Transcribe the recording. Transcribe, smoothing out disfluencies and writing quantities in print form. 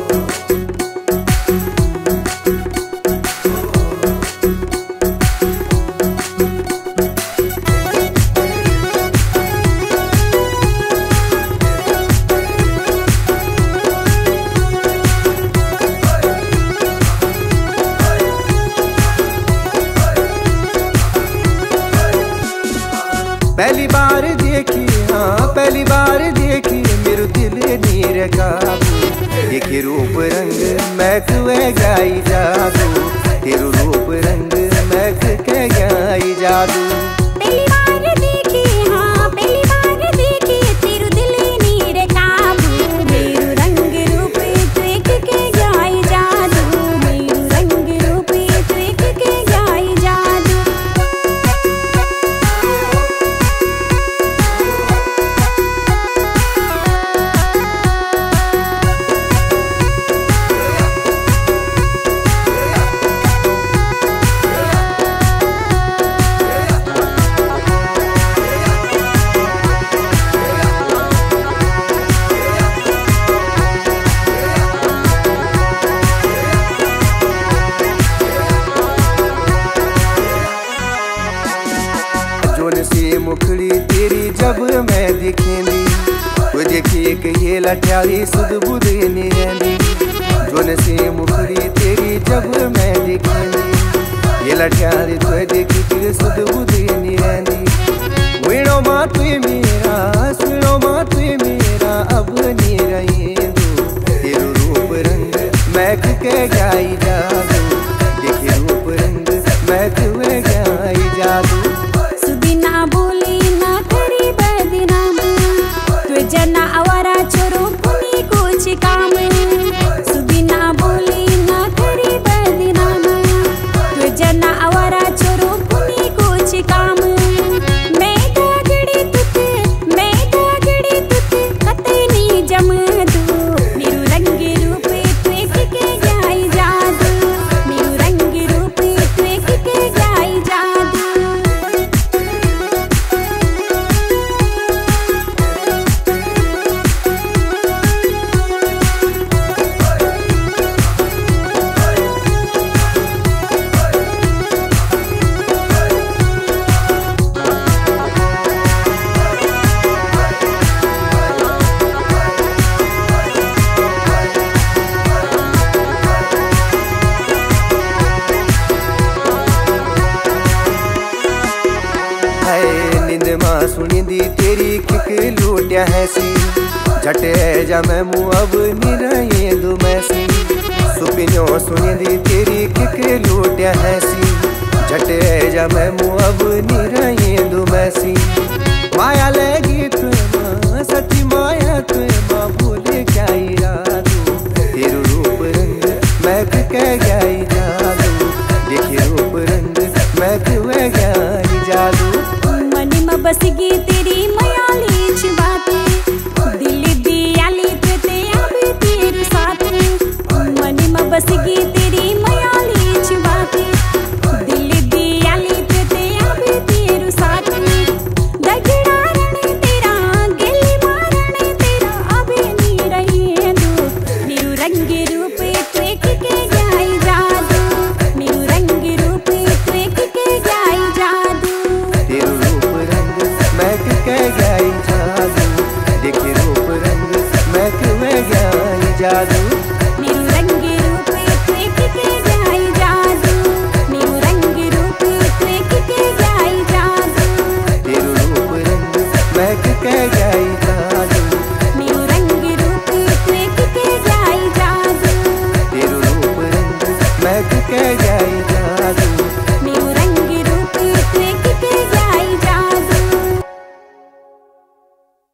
पहली बार देखी, हाँ पहली बार देखी मेरे दिल नीर काबू। देखे रूप रंग महक गाई जादू, तेरू रूप रंग महक के गाई जादू। पहली बार देखी, हाँ पहली बार देखी तेरू दिल नीर काबू। मेरू रंग रूप देख के गाई जादू, मेरू रंग रूप देख के गाई जादू। जोन सी मुखड़ी तेरी जब मैं दिखेंदी, तो देखिए कि ये लठियाली सुध बुध नहीं रहंदी। जोन सी मुखड़ी तेरी जब मैं दिखेंदी, ये लठियाली तो देखी कि सुध बुध नहीं रहंदी। वीणो माँ तू मेरा, सुनो माँ तू मेरा, अब नहीं रहेंदू। तेरू रूप रंग महक के गाई जादू, देखी रूप रंग महक गाई जादू। सुदिना बोली ना करी बदनाम, तुझे ना आवारा छोरो पुनी कुछ काम। सुदिना बोली ना करी बदनाम, तुझे ना आवारा छोरो पुनी कुछ काम। मैं दागड़ी तुते, मैं दागड़ी तुते कते नी जम दू। मेरू रंग रूप देख के गाई जादू, मेरू रंग रूप देख के गाई जादू। नींद मां सुनिंदी तेरी किक लूटिया है सी, झटे जा मैं मुँह अब निराये दू मैं सी। सुपिनो सुनिंदी तेरी किक लूटिया है सी, झटे जा मैं मुँह अब निराये दू मैं सी। माया लगी तू माँ, सच्ची माया तू माँ, भूले क्या इरादू। तेरू रूप रंग महक के गाई जादू, देखी रूप रंग महक गाई जादू। बसगी तेरी मयाली च बातें, दिल दियाली ते अब तेरे साथ। मन में बसगी तेरी मयाली च बातें, दिल दियाली ते अब तेरे साथ। दगड़ा रण तेरा गिली मारण तेरा अब नहीं रही दू। मेरू रंग रूप देख के गाई जादू, मेरू रंग रूप देख के गाई जादू। महक के गाई जादू, देखी रूप रंग महक गाई जादू। मेरू रंग रूप देख के गाई जादू, मेरू रंग रूप देख के गाई जादू। तेरू रूप रंग महक के गाई जादू, मेरू रंग रूप देख के गाई जादू। तेरू रूप रंग महक के गाई जादू।